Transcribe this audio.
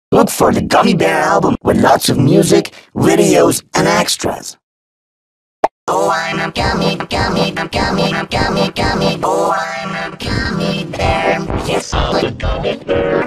Look for the Gummy Bear album with lots of music, videos, and extras. Oh, I'm a gummy, gummy, gummy, gummy, gummy. Oh, I'm a gummy bear. Yes, I'm a gummy bear.